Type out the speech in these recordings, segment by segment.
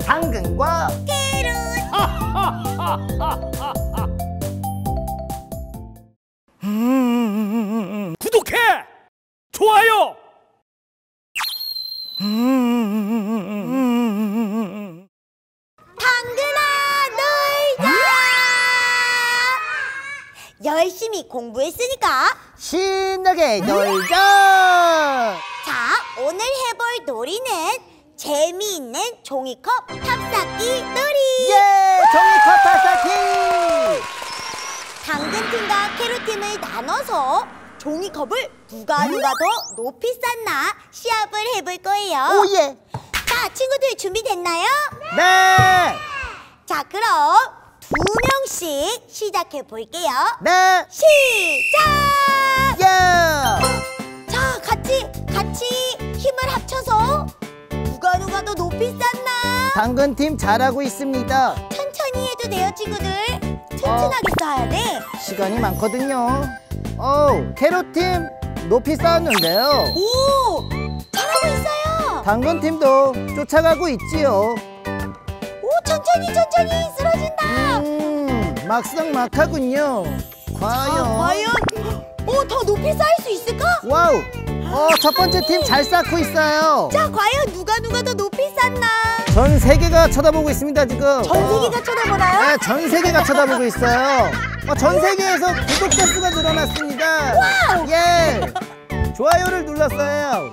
당근과 캐럿. 구독해! 좋아요! 당근아 놀자. 열심히 공부했으니까 신나게 놀자. 자, 오늘 해볼 놀이는 재미있는 종이컵 탑쌓기 놀이. 예! 종이컵 탑쌓기. 당근팀과 캐럿팀을 나눠서 종이컵을 누가 더 높이 쌓나 시합을 해볼 거예요. 오예. 자, 친구들 준비됐나요? 네. 자, 그럼 2명씩 시작해 볼게요. 네. 시작! 예. 자, 같이 힘을 합쳐서 누가 더 높이 쌓나? 당근팀 잘하고 있습니다. 천천히 해도 돼요, 친구들. 튼튼하게 쌓아야 돼. 시간이 많거든요. 캐럿팀 높이 쌓았는데요. 오! 잘하고 있어요. 당근팀도 쫓아가고 있지요. 오, 천천히 쓰러진다. 막상막하군요. 과연. 더 높이 쌓을 수 있을까? 와우. 첫 번째 팀 잘 쌓고 있어요. 자, 과연 누가 더 높이 쌓나? 전 세계가 쳐다보고 있습니다, 지금. 전 세계가 쳐다보나요? 네, 전 세계가 쳐다보고 있어요. 전 세계에서 구독자 수가 늘어났습니다. 와우! 예. 좋아요를 눌렀어요.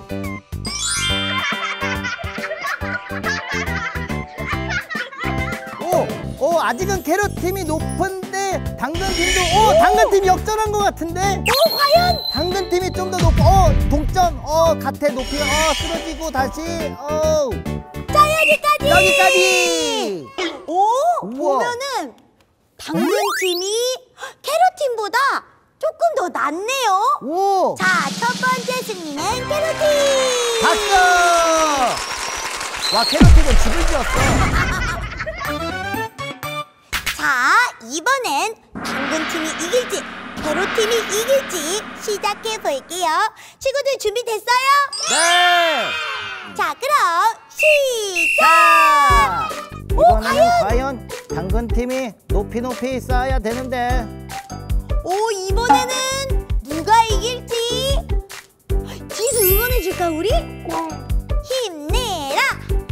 아직은 캐럿팀이 높은데 당근팀도 당근팀이 역전한 것 같은데. 과연? 당근팀이 좀 더 높고 동점. 같아. 높이가 쓰러지고 다시. 자, 여기까지. 우와. 보면은 당근팀이 캐럿팀보다 조금 더 낫네요. 오. 자, 첫 번째 승리는 캐럿팀. 박수. 와, 캐럿팀은 집을 지었어. 자, 이번엔 당근팀이 이길지 캐럿팀이 이길지 시작해 볼게요. 친구들 준비됐어요? 네. 자, 그럼 시작! 이번에는 과연 당근팀이 높이 쌓아야 되는데. 이번에는 누가 이길지 뒤에서 응원해줄까, 우리? 힘내라!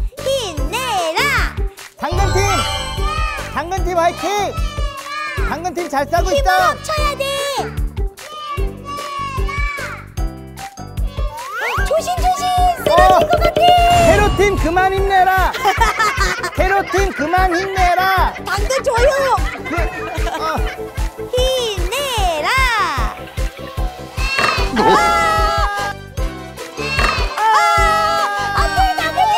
당근팀 화이팅! 당근팀 잘 싸고 힘을 있다. 합쳐야 돼! 조심! 쓰러질 것 같아! 캐럿팀 그만 힘내라. 캐럿팀 그만 힘내라. 당근 줘요! 힘내라! 안돼, 당근팀!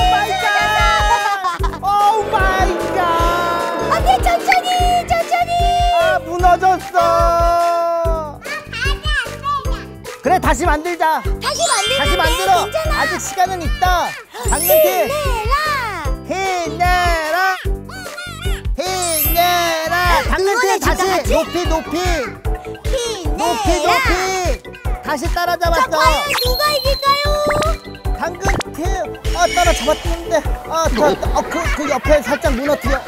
오 마이 갓! 안돼, 천천히! 무너졌어. 그래, 다시 만들자. 다시 다시 만들어. 괜찮아. 아직 시간은 있다. 당근팀 힘내라! 힘내라. 당근팀 다시 같이? 높이 힘내라! 다시 자, 따라잡았어. 과연 누가 이길까요? 당근팀 따라잡았는데 그 옆에 살짝 무너뜨려.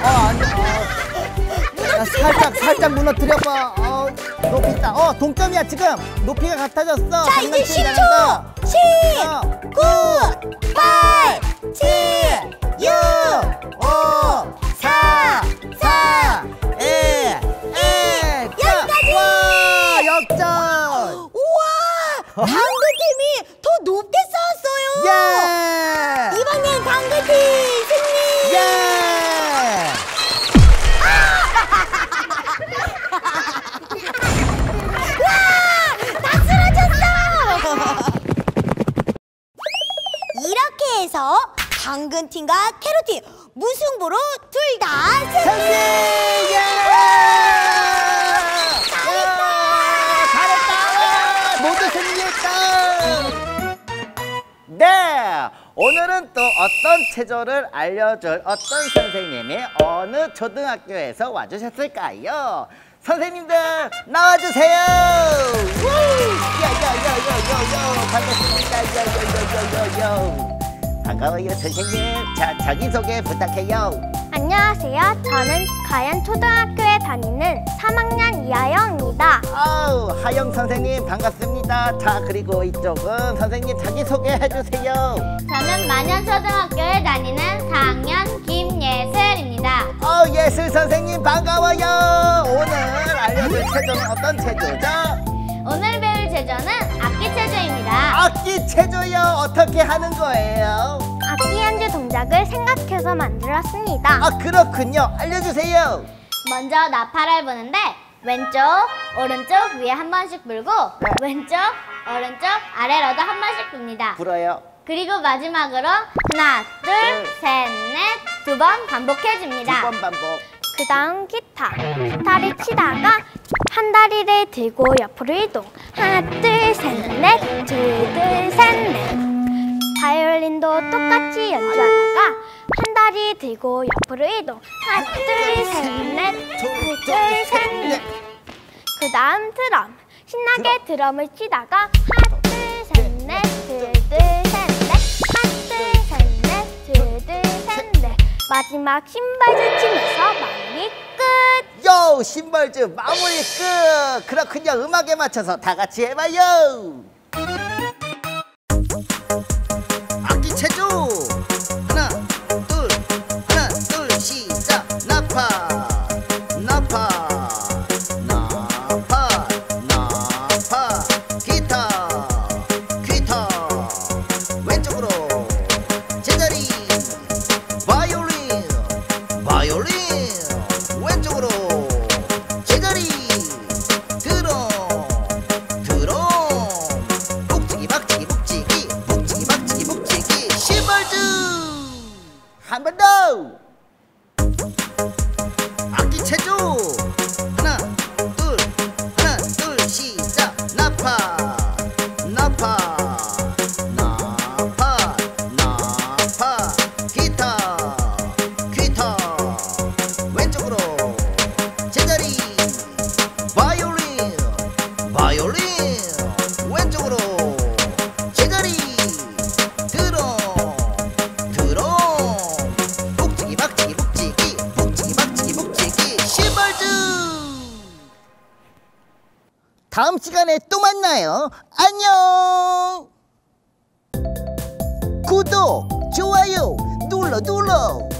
살짝 무너뜨려봐. 높이 있다. 동점이야 지금. 높이가 같아졌어. 자, 이제 당근팀 10초! 잘한다. 10, 9, 8, 7, 6, 5, 4, 1, 여기까지! 와, 역전! 우와! 당근팀이 더 높게 쌓았어요! 예! 이번엔 당근팀 승리! 예! 다 쓰러졌어! 이렇게 해서 당근팀과 캐럿팀 무승부로 둘 다 승리! 승리! 예! 잘했다! 모두 승리했다! 네! 오늘은 또 어떤 체조를 알려줄 어떤 선생님이 어느 초등학교에서 와주셨을까요? 선생님들 나와주세요! 야야야야야야 반갑습니다. 야야야야야야 반가워요 선생님. 자, 자기소개 부탁해요. 안녕하세요. 저는 가연초등학교에 다니는 3학년 이하영입니다. 아우, 하영 선생님 반갑습니다. 자, 그리고 이쪽은 선생님 자기소개 해주세요. 저는 만연초등학교에 다니는 4학년 김예슬입니다. 예슬 선생님 반가워요. 오늘 알려줄 체조는 어떤 체조죠? 오늘 배울 제조는 악기 체조입니다. 악기 체조요. 어떻게 하는 거예요? 악기 연주 동작을 생각해서 만들었습니다. 그렇군요. 알려주세요. 먼저 나팔을 부는데 왼쪽, 오른쪽 위에 한 번씩 불고 왼쪽, 오른쪽 아래로도 한 번씩 붑니다. 불어요. 그리고 마지막으로 하나, 둘, 셋, 넷, 두 번 반복해줍니다. 2번 반복. 그 다음 기타를 치다가 한 다리를 들고 옆으로 이동. 하나, 둘, 셋, 넷, 둘, 셋, 넷. 바이올린도 똑같이 연주하다가 한 다리 들고 옆으로 이동. 하나, 둘, 셋, 넷, 둘, 셋, 넷. 그 다음 드럼. 신나게 드럼을 치다가 하나, 둘, 셋, 넷, 둘, 셋, 넷. 하나, 둘, 셋, 넷, 둘, 셋, 넷. 마지막 신발을 치면서 마무리 끝! 요, 신발즈 마무리 끝. 그렇군요. 음악에 맞춰서 다 같이 해봐요. 악기 체조. 하나 둘 시작. 나파 기타 왼쪽으로 제자리. 바이올린 왼쪽으로 제자리. 드럼 북치기 신발즈. 한 번 더. 악기 체조. 하나 둘 시작. 나파 기타 왼쪽으로 제자리. 바이올린 왼쪽으로 제자리. 드럼 북치기 신발즈. 다음 시간에 또 만나요. 안녕. 구독, 좋아요 눌러.